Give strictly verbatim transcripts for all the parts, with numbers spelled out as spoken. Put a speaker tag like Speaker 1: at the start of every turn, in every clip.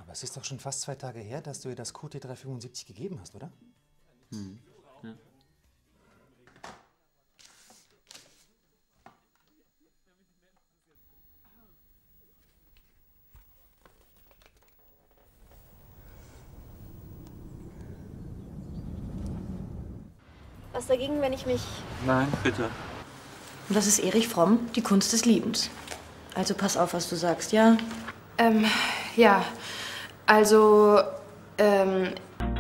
Speaker 1: Aber es ist doch schon fast zwei Tage her, dass du ihr das Q T dreihundertfünfundsiebzig gegeben hast, oder?
Speaker 2: Hm. Ja.
Speaker 3: Was dagegen, wenn ich mich...
Speaker 2: Nein, bitte.
Speaker 4: Und das ist Erich Fromm, die Kunst des Liebens. Also pass auf, was du sagst, ja?
Speaker 3: Ähm, ja. Also, ähm...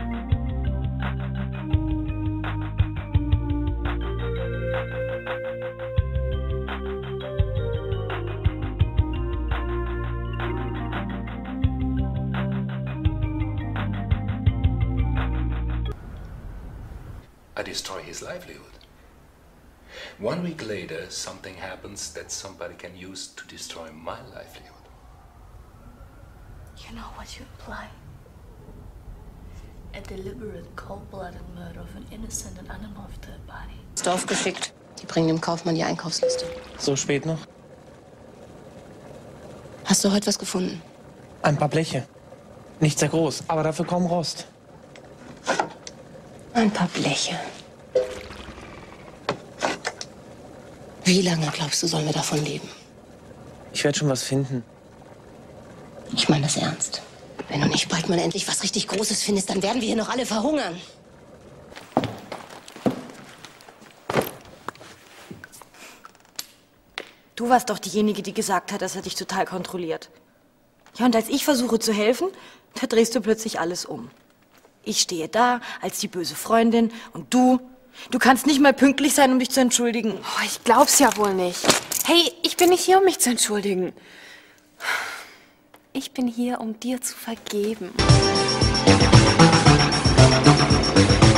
Speaker 5: I destroy his livelihood. One week later, something happens that somebody can use to destroy my livelihood.
Speaker 6: You know what you imply? A deliberate, cold-blooded murder of an innocent and uninvolved third body.
Speaker 7: Ins Dorf geschickt. Die bringen dem Kaufmann die Einkaufsliste.
Speaker 8: So spät noch?
Speaker 7: Hast du heute was gefunden?
Speaker 8: Ein paar Bleche. Nicht sehr groß, aber dafür kaum Rost.
Speaker 7: Ein paar Bleche. Wie lange, glaubst du, sollen wir davon leben?
Speaker 8: Ich werde schon was finden.
Speaker 7: Ich meine das ernst. Wenn du nicht bald mal endlich was richtig Großes findest, dann werden wir hier noch alle verhungern.
Speaker 4: Du warst doch diejenige, die gesagt hat, dass er dich total kontrolliert. Ja, und als ich versuche zu helfen, da drehst du plötzlich alles um. Ich stehe da als die böse Freundin und du, du kannst nicht mal pünktlich sein, um dich zu entschuldigen.
Speaker 3: Oh, ich glaub's ja wohl nicht. Hey, ich bin nicht hier, um mich zu entschuldigen. Ich bin hier, um dir zu vergeben.